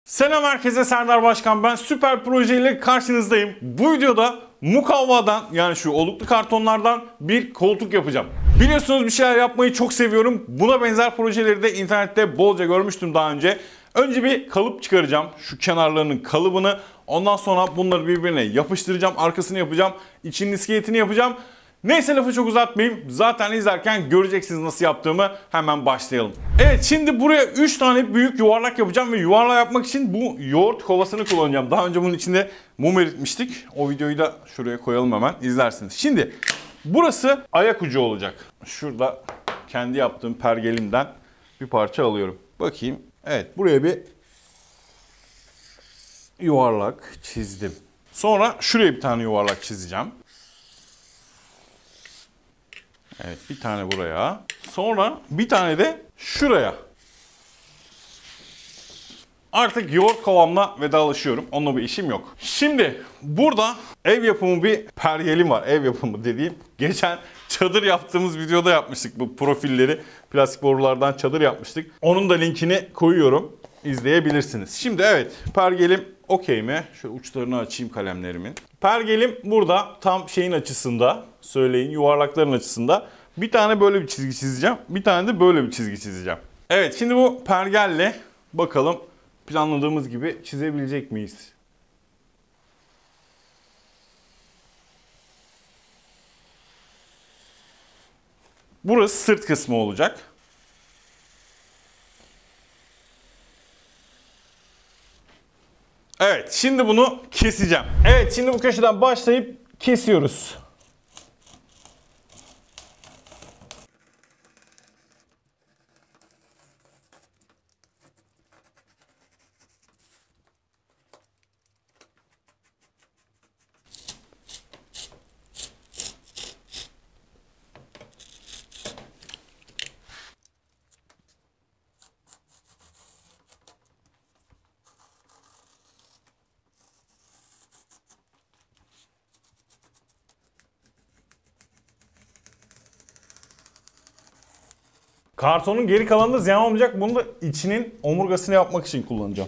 Selam herkese, Serdar Başkan ben. Süper projeyle karşınızdayım. Bu videoda mukavvadan, yani şu oluklu kartonlardan bir koltuk yapacağım. Biliyorsunuz bir şeyler yapmayı çok seviyorum. Buna benzer projeleri de internette bolca görmüştüm daha önce. Önce bir kalıp çıkaracağım. Şu kenarlarının kalıbını. Ondan sonra bunları birbirine yapıştıracağım. Arkasını yapacağım. İçinin iskeletini yapacağım. Neyse, lafı çok uzatmayayım. Zaten izlerken göreceksiniz nasıl yaptığımı. Hemen başlayalım. Evet, şimdi buraya 3 tane büyük yuvarlak yapacağım ve yuvarlak yapmak için bu yoğurt kovasını kullanacağım. Daha önce bunun içinde mum eritmiştik. O videoyu da şuraya koyalım, hemen izlersiniz. Şimdi burası ayak ucu olacak. Şurada kendi yaptığım pergelimden bir parça alıyorum. Bakayım. Evet, buraya bir yuvarlak çizdim. Sonra şuraya bir tane yuvarlak çizeceğim. Evet, bir tane buraya. Sonra bir tane de şuraya. Artık yoğurt kovamla vedalaşıyorum. Onunla bir işim yok. Şimdi burada ev yapımı bir pergelim var. Ev yapımı dediğim. Geçen çadır yaptığımız videoda yapmıştık bu profilleri. Plastik borulardan çadır yapmıştık. Onun da linkini koyuyorum. İzleyebilirsiniz. Şimdi evet, pergelim okey mi? Şöyle uçlarını açayım kalemlerimin. Pergelim burada tam şeyin açısında. Söyleyin, yuvarlakların açısında. Bir tane böyle bir çizgi çizeceğim. Bir tane de böyle bir çizgi çizeceğim. Evet, şimdi bu pergelle bakalım planladığımız gibi çizebilecek miyiz? Burası sırt kısmı olacak. Evet, şimdi bunu keseceğim. Evet, şimdi bu köşeden başlayıp kesiyoruz. Kartonun geri kalanında ziyan olmayacak. Bunu da içinin omurgasını yapmak için kullanacağım.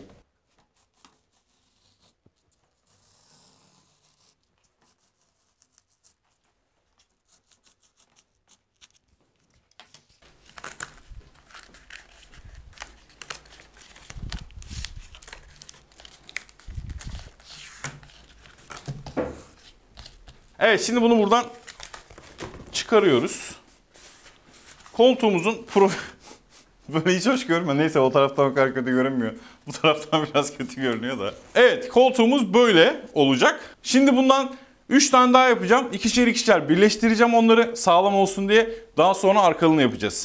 Evet, şimdi bunu buradan çıkarıyoruz. Koltuğumuzun böyle hiç hoş görünmüyor. Neyse, o taraftan o kadar kötü görünmüyor. Bu taraftan biraz kötü görünüyor da. Evet, koltuğumuz böyle olacak. Şimdi bundan 3 tane daha yapacağım. İkişer ikişer birleştireceğim onları sağlam olsun diye. Daha sonra arkalığını yapacağız.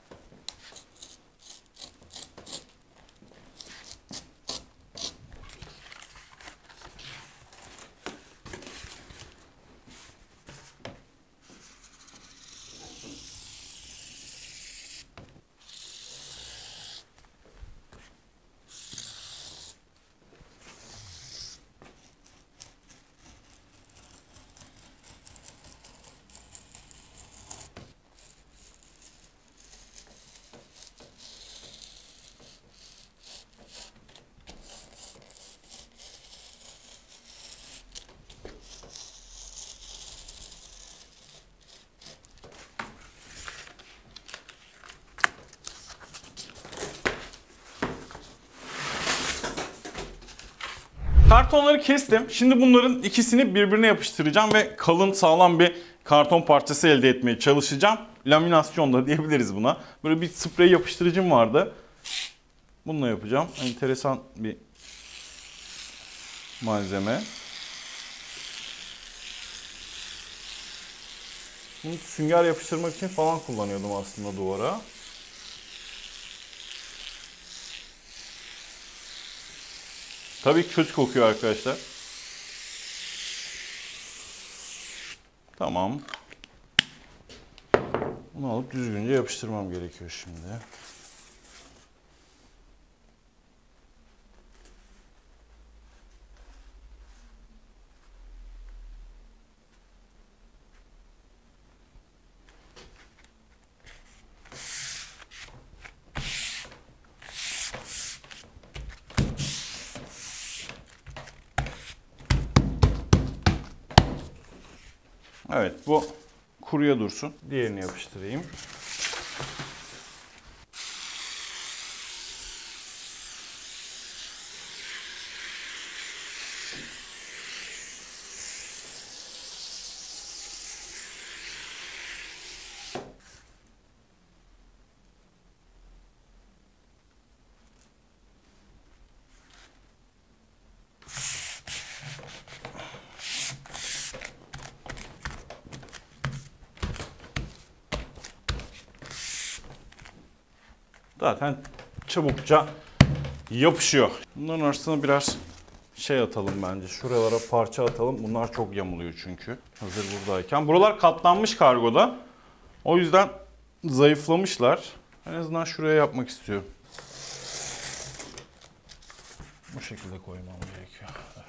Kartonları kestim. Şimdi bunların ikisini birbirine yapıştıracağım ve kalın, sağlam bir karton parçası elde etmeye çalışacağım. Laminasyon da diyebiliriz buna. Böyle bir sprey yapıştırıcım vardı. Bununla yapacağım. Enteresan bir malzeme. Bunu sünger yapıştırmak için falan kullanıyordum aslında duvara. Tabii kötü kokuyor arkadaşlar. Tamam. Bunu alıp düzgünce yapıştırmam gerekiyor şimdi. Evet, bu kuruya dursun. Diğerini yapıştırayım. Zaten çabukça yapışıyor. Bunların arasına biraz şey atalım bence. Şuralara parça atalım. Bunlar çok yamuluyor çünkü. Hazır buradayken. Buralar katlanmış kargoda. O yüzden zayıflamışlar. En azından şuraya yapmak istiyorum. Bu şekilde koymam gerekiyor.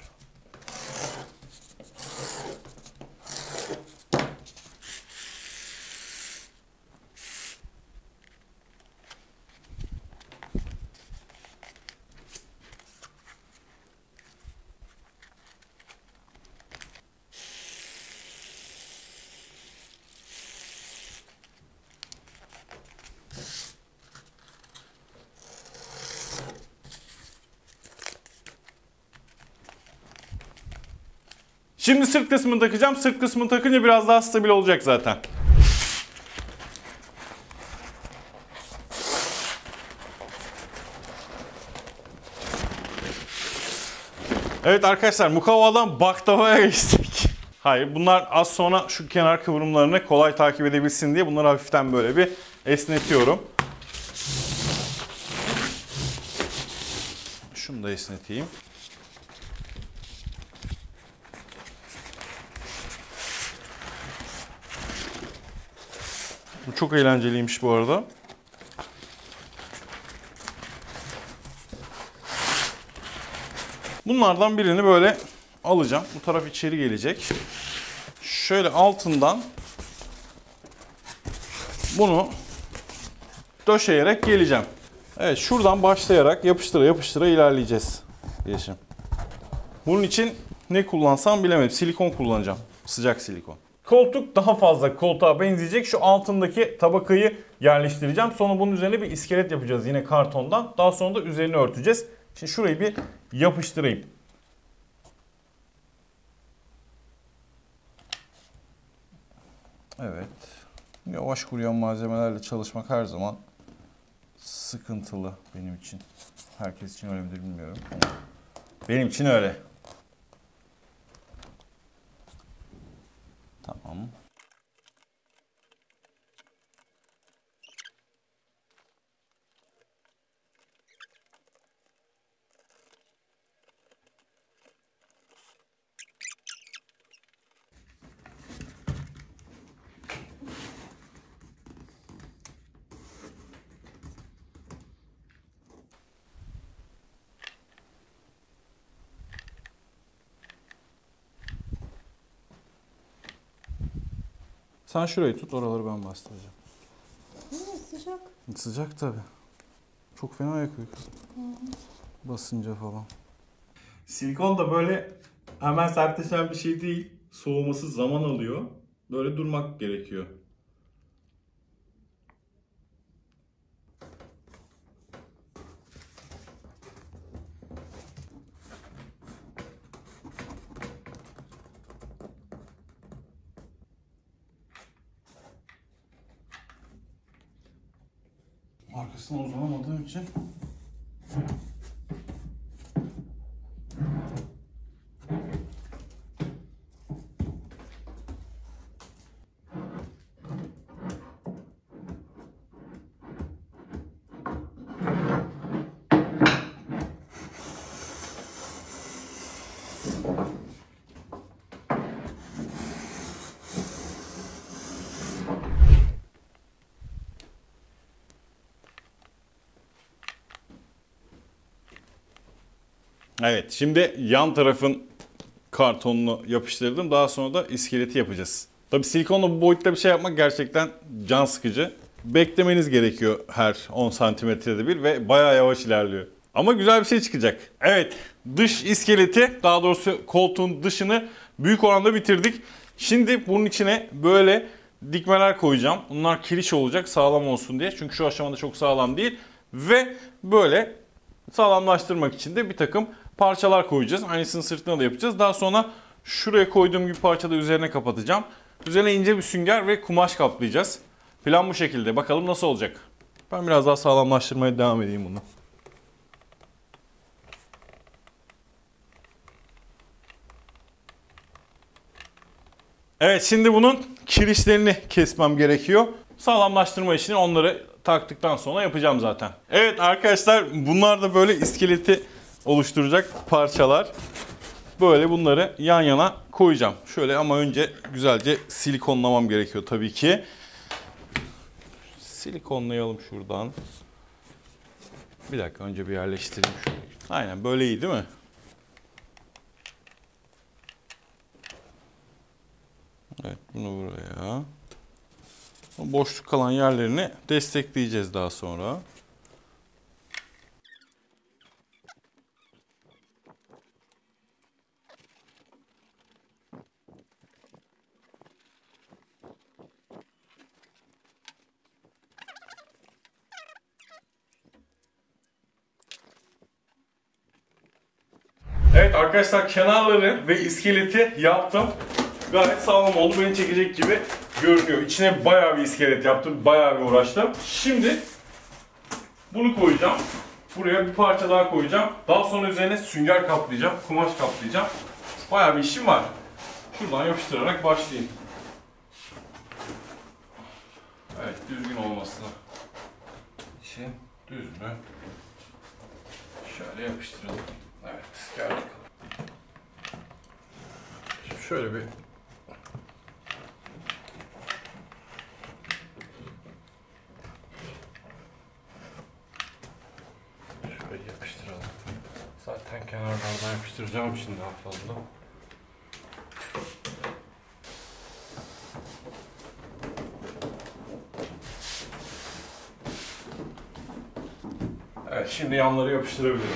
Şimdi sırt kısmını takacağım. Sırt kısmını takınca biraz daha stabil olacak zaten. Evet arkadaşlar, mukavvadan baklavaya geçtik. Hayır, bunlar az sonra şu kenar kıvrımlarını kolay takip edebilsin diye bunları hafiften böyle bir esnetiyorum. Şunu da esneteyim. Bu çok eğlenceliymiş bu arada. Bunlardan birini böyle alacağım. Bu taraf içeri gelecek. Şöyle altından bunu döşeyerek geleceğim. Evet, şuradan başlayarak yapıştıra yapıştıra ilerleyeceğiz. Yeşim. Bunun için ne kullansam bilemedim. Silikon kullanacağım. Sıcak silikon. Koltuk daha fazla koltuğa benzeyecek. Şu altındaki tabakayı yerleştireceğim. Sonra bunun üzerine bir iskelet yapacağız yine kartondan. Daha sonra da üzerini örteceğiz. Şimdi şurayı bir yapıştırayım. Evet. Yavaş kuruyan malzemelerle çalışmak her zaman sıkıntılı benim için. Herkes için öyle midir bilmiyorum. Benim için öyle. Tamam. Sen şurayı tut, oraları ben bastıracağım. Sıcak. Sıcak tabii. Çok fena yakıyor kızım. Basınca falan. Silikon da böyle hemen sertleşen bir şey değil. Soğuması zaman alıyor. Böyle durmak gerekiyor. Arkasına uzanamadığım için evet, şimdi yan tarafın kartonunu yapıştırdım. Daha sonra da iskeleti yapacağız. Tabii silikonla bu boyutta bir şey yapmak gerçekten can sıkıcı. Beklemeniz gerekiyor her 10 santimetrede bir ve bayağı yavaş ilerliyor. Ama güzel bir şey çıkacak. Evet, dış iskeleti, daha doğrusu koltuğun dışını büyük oranda bitirdik. Şimdi bunun içine böyle dikmeler koyacağım. Bunlar kiriş olacak sağlam olsun diye. Çünkü şu aşamada çok sağlam değil. Ve böyle sağlamlaştırmak için de bir takım parçalar koyacağız. Aynısını sırtına da yapacağız. Daha sonra şuraya koyduğum gibi parçada üzerine kapatacağım. Üzerine ince bir sünger ve kumaş kaplayacağız. Plan bu şekilde. Bakalım nasıl olacak. Ben biraz daha sağlamlaştırmaya devam edeyim bunu. Evet, şimdi bunun kirişlerini kesmem gerekiyor. Sağlamlaştırma işini onları taktıktan sonra yapacağım zaten. Evet arkadaşlar, bunlar da böyle iskeleti oluşturacak parçalar. Böyle bunları yan yana koyacağım. Şöyle, ama önce güzelce silikonlamam gerekiyor tabii ki. Silikonlayalım şuradan. Bir dakika, önce bir yerleştireyim şöyle. Aynen böyle iyi değil mi? Evet, bunu buraya. Boşluk kalan yerlerini destekleyeceğiz daha sonra. Evet arkadaşlar, kenarları ve iskeleti yaptım. Gayet sağlam oldu. Beni çekecek gibi görünüyor. İçine bayağı bir iskelet yaptım. Bayağı bir uğraştım. Şimdi bunu koyacağım. Buraya bir parça daha koyacağım. Daha sonra üzerine sünger kaplayacağım. Kumaş kaplayacağım. Bayağı bir işim var. Şuradan yapıştırarak başlayayım. Evet, düzgün olması için düzgün. Şöyle yapıştıralım. Evet, gel bakalım. Şimdi şöyle bir yapıştıralım. Zaten kenarlardan yapıştıracağım şimdi daha fazla. Evet, şimdi yanları yapıştırabilirim.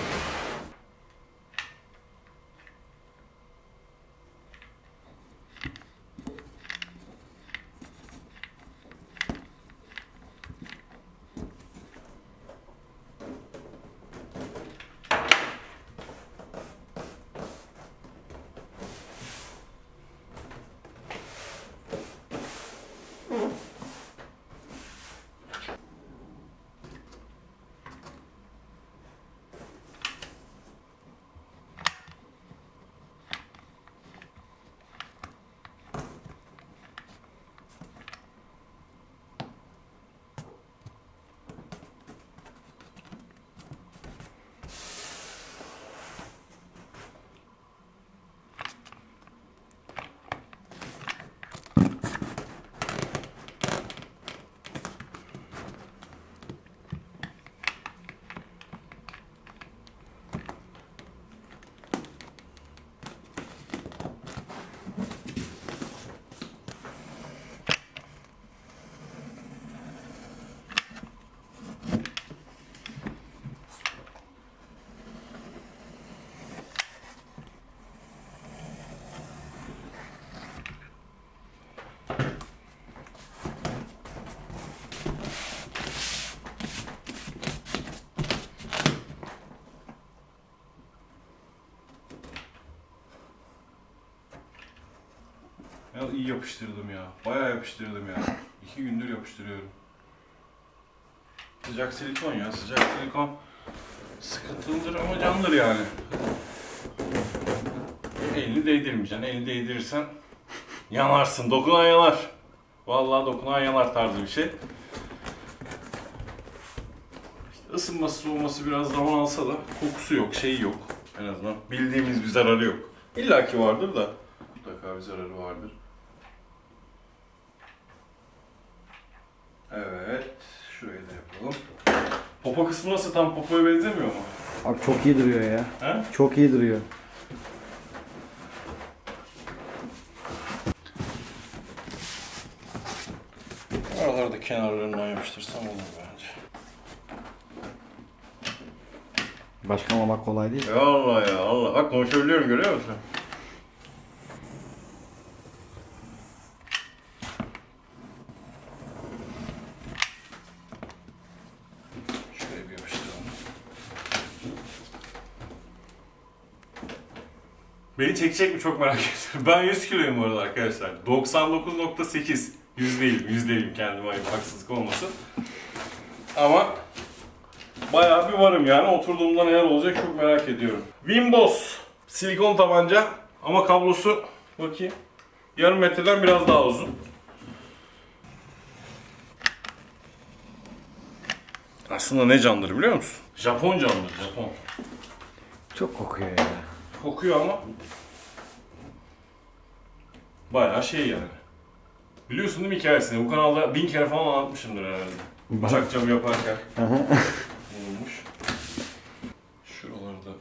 Ya iyi yapıştırdım ya. Bayağı yapıştırdım ya. 2 gündür yapıştırıyorum. Sıcak silikon ya. Sıcak silikon sıkıntılıdır ama candır yani. Elini değdirmeyeceksin. Elini değdirirsen yanarsın. Dokunan yanar. Vallahi dokunan yanar tarzı bir şey. İşte ısınması soğuması biraz zaman alsa da kokusu yok, şeyi yok. En azından bildiğimiz bir zararı yok. İlla ki vardır da mutlaka bir zararı vardır. Evet, şurayı da yapalım. Popo kısmı nasıl? Tam popoya benzemiyor mu? Abi çok iyi duruyor ya. He? Çok iyi duruyor. Araları da kenarlarından yapıştırsam olur bence. Başlamamak kolay değil. Ya Allah ya Allah. Bak konuşabiliyorum, görüyor musun? Beni çekecek mi çok merak ediyorum. Ben 100 kiloyum bu arada arkadaşlar. 99.8. 100 değilim, 100 değilim, kendime ayıp, haksızlık olmasın. Ama bayağı bir varım yani. Oturduğumda neler olacak çok merak ediyorum. Wimbos silikon tabanca ama kablosu bakayım yarım metreden biraz daha uzun. Aslında ne candır biliyor musun? Japon candır, Japon. Çok kokuyor ya. Kokuyor ama bayağı şey yani. Biliyorsun değil mi hikayesini? Bu kanalda 1000 kere falan anlatmışımdır herhalde. Bıçak camı yaparken bulunmuş. Şuralarda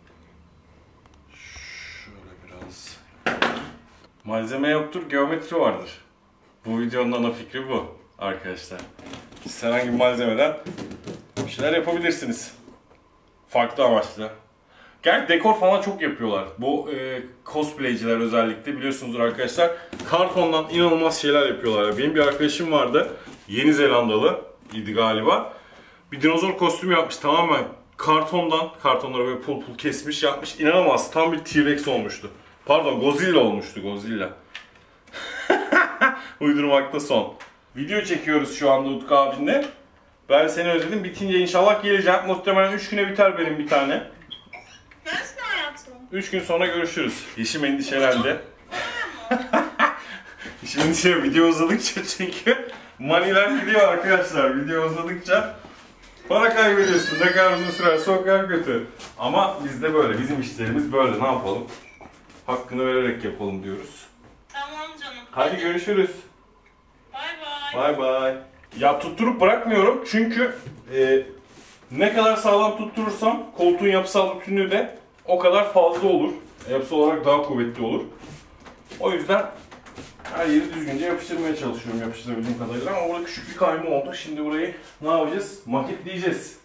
şöyle biraz malzeme yoktur, geometri vardır. Bu videonun ana fikri bu arkadaşlar. Siz herhangi bir malzemeden bir şeyler yapabilirsiniz. Farklı amaçlı. Gerçi dekor falan çok yapıyorlar. Bu cosplayciler özellikle biliyorsunuzdur arkadaşlar. Kartondan inanılmaz şeyler yapıyorlar. Benim bir arkadaşım vardı. Yeni Zelandalı idi galiba. Bir dinozor kostümü yapmış tamamen kartondan. Kartonları böyle pul pul kesmiş yapmış. İnanılmaz. Tam bir T-Rex olmuştu. Pardon, Godzilla olmuştu. Godzilla. Uydurmakta son. Video çekiyoruz şu anda Utku abinle. Ben seni özledim. Bitince inşallah geleceğim. Muhtemelen 3 güne biter benim bir tane. Nasıl hayatım? 3 gün sonra görüşürüz. Yeşim endişelendi. Yeşim endişelendi. Video uzadıkça çünkü maniler gidiyor arkadaşlar. Video uzadıkça para kaybediyorsun. Ne kadar uzun sürerse o kadar kötü. Ama bizde böyle. Bizim işlerimiz böyle. Ne yapalım? Hakkını vererek yapalım diyoruz. Tamam canım. Hadi görüşürüz. Bay bay. Bay bay. Ya tutturup bırakmıyorum çünkü ne kadar sağlam tutturursam koltuğun yapısal bütünlüğü de o kadar fazla olur. Yapısı olarak daha kuvvetli olur. O yüzden her yeri düzgünce yapıştırmaya çalışıyorum yapıştırabildiğim kadarıyla ama burada küçük bir kayma oldu. Şimdi burayı ne yapacağız? Maketleyeceğiz.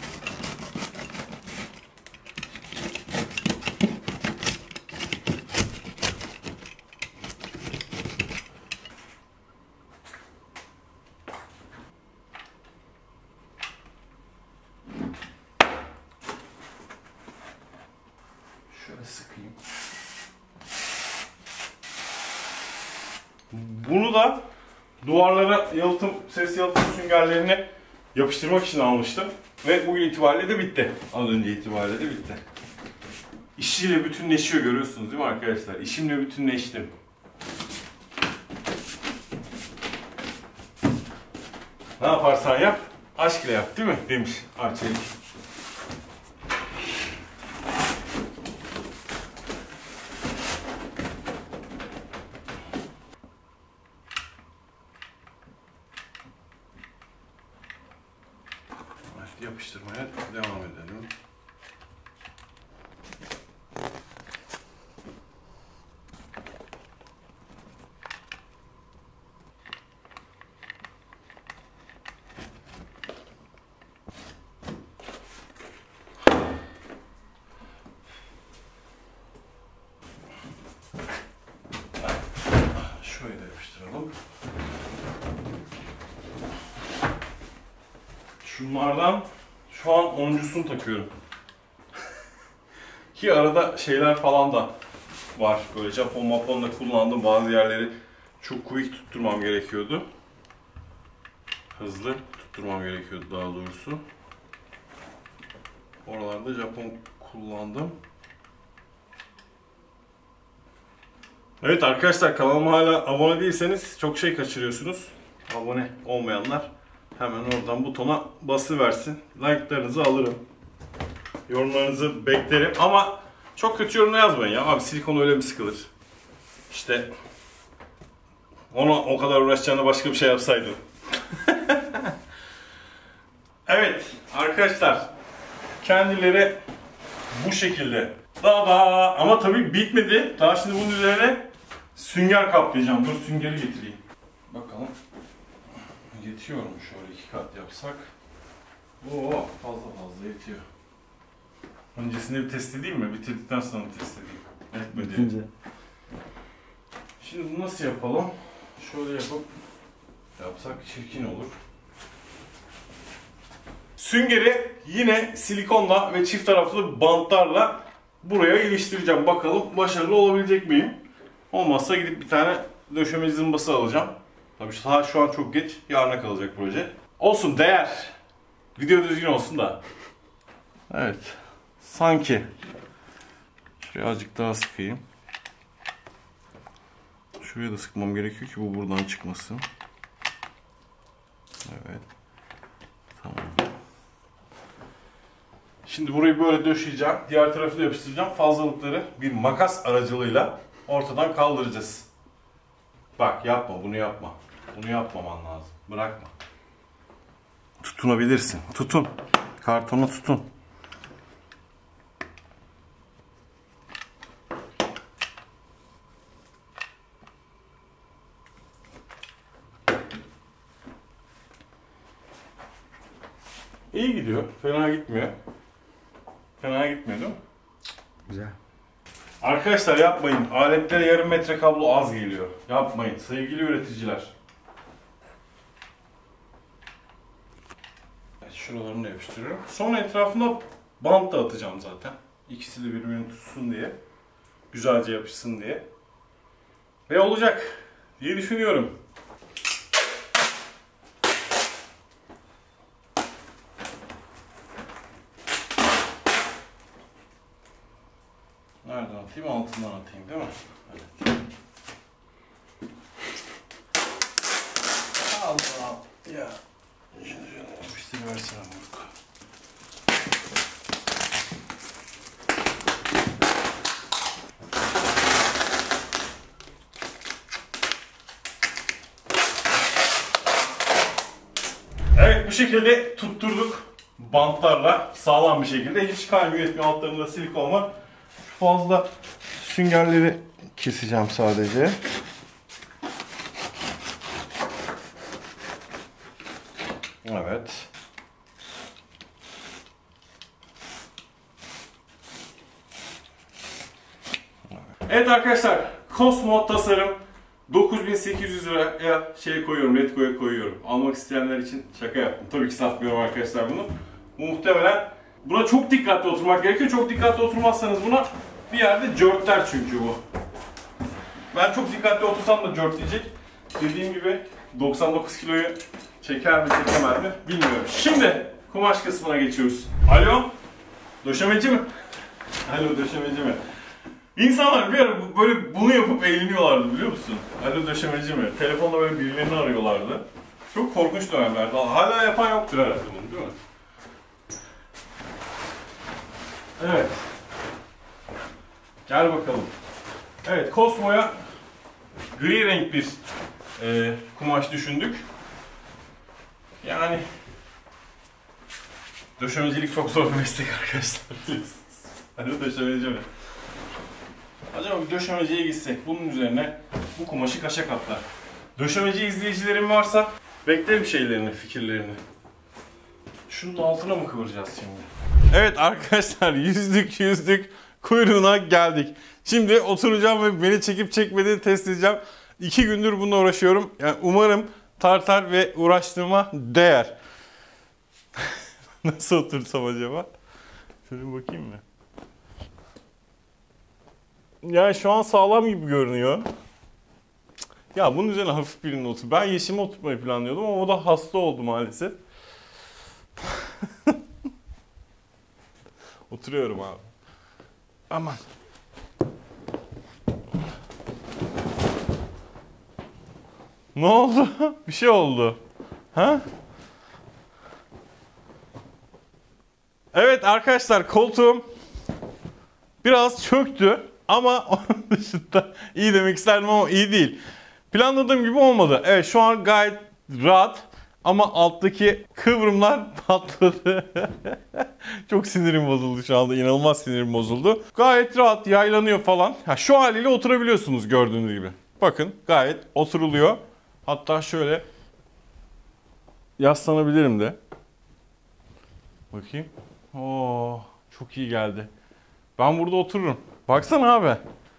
Şöyle sıkayım. Bunu da duvarlara yalıtım, ses yalıtım süngerlerini yapıştırmak için almıştım. Ve bugün itibariyle de bitti. Az önce itibariyle de bitti. İşiyle bütünleşiyor, görüyorsunuz değil mi arkadaşlar? İşimle bütünleştim. Ne yaparsan yap, aşk ile yap değil mi? Demiş Arçelik. Yapıştırmaya devam edelim. Şöyle de yapıştıralım. Şunlardan şu an 10'uncusunu takıyorum. Ki arada şeyler falan da var. Böyle Japon maponla kullandığım bazı yerleri çok quick tutturmam gerekiyordu. Hızlı tutturmam gerekiyordu daha doğrusu. Oralarda Japon kullandım. Evet arkadaşlar, kanalıma hala abone değilseniz çok şey kaçırıyorsunuz. Abone olmayanlar hemen oradan butona basıversin. Like'larınızı alırım. Yorumlarınızı beklerim ama çok kötü yorum yazmayın ya. Abi silikon öyle mi sıkılır? İşte ona o kadar uğraşacağına başka bir şey yapsaydım. Evet arkadaşlar, kendileri bu şekilde. Daha ama tabii bitmedi. Daha şimdi bunun üzerine sünger kaplayacağım. Dur süngeri getireyim. Bakalım. Yetiyor mu şöyle 2 kat yapsak? Oo, fazla yetiyor. Öncesinde bir test edeyim mi? Bitirdikten sonra test edeyim. Etmedi. Bitince. Şimdi bunu nasıl yapalım? Şöyle yapsak çirkin olur. Süngeri yine silikonla ve çift taraflı bantlarla buraya iliştireceğim. Bakalım başarılı olabilecek miyim? Olmazsa gidip bir tane döşeme zımbası alacağım. Tabii şu an çok geç. Yarına kalacak proje. Olsun, değer. Video düzgün olsun da. Evet. Sanki. Şuraya azıcık daha sıkayım. Şuraya da sıkmam gerekiyor ki bu buradan çıkmasın. Evet. Tamam. Şimdi burayı böyle döşeyeceğim. Diğer tarafı da yapıştıracağım. Fazlalıkları bir makas aracılığıyla ortadan kaldıracağız. Bak, yapma, bunu yapma. Bunu yapmaman lazım. Bırakma. Tutunabilirsin. Tutun. Kartonu tutun. İyi gidiyor. Fena gitmiyor. Fena gitmiyor değil mi? Güzel. Arkadaşlar yapmayın. Aletlere yarım metre kablo az geliyor. Yapmayın sevgili üreticiler. Evet, şuralarını da yapıştırıyorum. Sonra etrafına bant da atacağım zaten. İkisi de birbirini tutsun diye. Güzelce yapışsın diye. Ve olacak diye düşünüyorum. Nereden atayım? Altından atayım değil mi? Evet. Allah ya. Şimdi şöyle yapıştırıversene Moruk. Evet, bu şekilde tutturduk. Bantlarla sağlam bir şekilde. Hiç kaymıyor etmiyor. Altlarında silikon var. Fazla süngerleri keseceğim sadece. Evet. Evet arkadaşlar, Cosmo tasarım 9800 liraya koyuyorum, Letgo'ya koyuyorum. Almak isteyenler için şaka yaptım. Tabii ki satmıyorum arkadaşlar bunu. Muhtemelen buna çok dikkatli oturmak gerekiyor. Çok dikkatli oturmazsanız buna bir yerde cörtler çünkü bu. Ben çok dikkatli otursam da cörtleyecek. Dediğim gibi 99 kiloyu çeker mi çekemez mi bilmiyorum. Şimdi kumaş kısmına geçiyoruz. Alo? Döşemeci mi? Alo, döşemeci mi? İnsanlar bir ara böyle bunu yapıp eğleniyorlardı, biliyor musun? Alo, döşemeci mi? Telefonla böyle birilerini arıyorlardı. Çok korkunç dönemlerdi. Hala yapan yoktur herhalde bunu, değil mi? Evet. Gel bakalım. Evet, Cosmo'ya gri renk bir kumaş düşündük. Yani döşemecilik çok zor bir meslek arkadaşlar. Alo, döşemeci mi? Acaba bir döşemeciye gitsek, bunun üzerine bu kumaşı kaça katlar? Döşemeci izleyicilerim varsa beklerim şeylerini, fikirlerini. Şunun altına mı kıvıracağız şimdi? Evet arkadaşlar, yüzdük kuyruğuna geldik. Şimdi oturacağım ve beni çekip çekmediğini test edeceğim. 2 gündür bununla uğraşıyorum. Yani umarım tartar ve uğraştığıma değer. Nasıl otursam acaba? Şöyle bir bakayım mı? Yani şu an sağlam gibi görünüyor. Ya bunun üzerine hafif birinin otur. Ben Yeşim'e oturtmayı planlıyordum ama o da hasta oldu maalesef. Oturuyorum abi. Aman. Ne oldu? Bir şey oldu. Ha? Evet arkadaşlar, koltuğum biraz çöktü ama onun dışında iyi demek isterdim ama iyi değil. Planladığım gibi olmadı. Evet, şu an gayet rahat ama alttaki kıvrımlar patladı. Çok sinirim bozuldu şu anda. İnanılmaz sinirim bozuldu. Gayet rahat yaylanıyor falan. Ha, şu haliyle oturabiliyorsunuz gördüğünüz gibi. Bakın gayet oturuluyor. Hatta şöyle yaslanabilirim de. Bakayım. Oo, çok iyi geldi. Ben burada otururum. Baksana abi.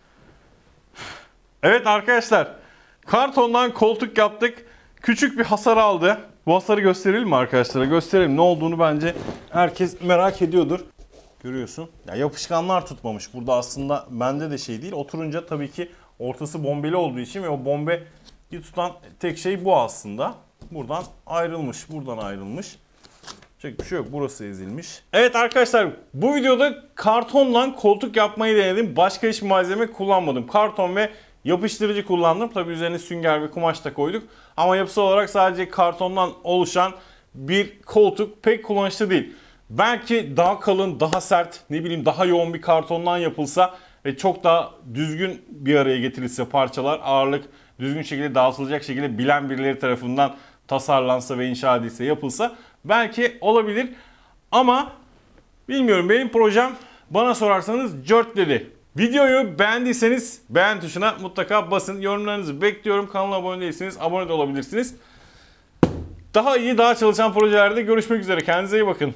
Evet arkadaşlar. Kartondan koltuk yaptık. Küçük bir hasar aldı. Bu hasarı gösterelim mi arkadaşlara? Gösterelim. Ne olduğunu bence herkes merak ediyordur. Görüyorsun. Ya yapışkanlar tutmamış. Burada aslında bende de şey değil. Oturunca tabii ki ortası bombeli olduğu için ve o bombeyi tutan tek şey bu aslında. Buradan ayrılmış. Buradan ayrılmış. Çek bir şey yok. Burası ezilmiş. Evet arkadaşlar, bu videoda kartonla koltuk yapmayı denedim. Başka hiçbir malzeme kullanmadım. Karton ve yapıştırıcı kullandım. Tabii üzerine sünger ve kumaş da koyduk. Ama yapısı olarak sadece kartondan oluşan bir koltuk pek kullanışlı değil. Belki daha kalın, daha sert, ne bileyim daha yoğun bir kartondan yapılsa ve çok daha düzgün bir araya getirilse parçalar, ağırlık düzgün şekilde dağıtılacak şekilde bilen birileri tarafından tasarlansa ve inşa edilse, yapılsa belki olabilir. Ama bilmiyorum, benim projem bana sorarsanız cört dedi. Videoyu beğendiyseniz beğen tuşuna mutlaka basın. Yorumlarınızı bekliyorum. Kanala abone değilseniz abone de olabilirsiniz. Daha iyi, daha çalışan projelerde görüşmek üzere. Kendinize iyi bakın.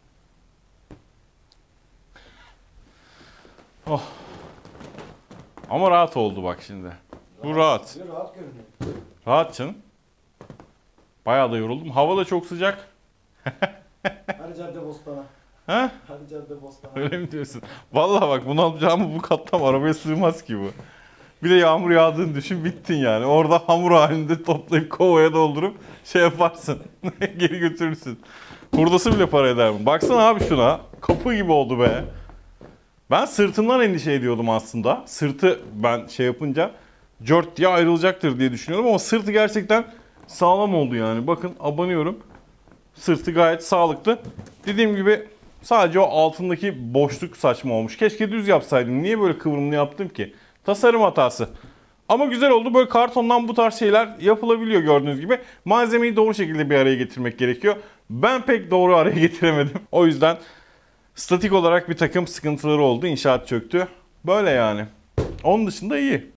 Oh. Ama rahat oldu bak şimdi. Bu rahat. Rahat görünüyor. Rahat canım. Bayağı da yoruldum. Hava da çok sıcak. Hadi Caddebostan'a. Ha? Hadi Caddebostan'a. Öyle mi diyorsun? Vallahi bak, bunu alacağımı bu katlam arabaya sığmaz ki bu. Bir de yağmur yağdığını düşün, bittin yani. Orada hamur halinde toplayıp kovaya doldurup şey yaparsın. Geri götürürsün. Hurdası bile para eder mi? Baksana abi şuna. Kapı gibi oldu be. Ben sırtımdan endişe ediyordum aslında. Sırtı ben şey yapınca cört diye ayrılacaktır diye düşünüyordum ama sırtı gerçekten sağlam oldu yani. Bakın abanıyorum. Sırtı gayet sağlıklı. Dediğim gibi sadece o altındaki boşluk saçma olmuş. Keşke düz yapsaydım. Niye böyle kıvrımlı yaptım ki? Tasarım hatası. Ama güzel oldu. Böyle kartondan bu tarz şeyler yapılabiliyor gördüğünüz gibi. Malzemeyi doğru şekilde bir araya getirmek gerekiyor. Ben pek doğru araya getiremedim. O yüzden statik olarak bir takım sıkıntıları oldu. İnşaat çöktü. Böyle yani. Onun dışında iyi.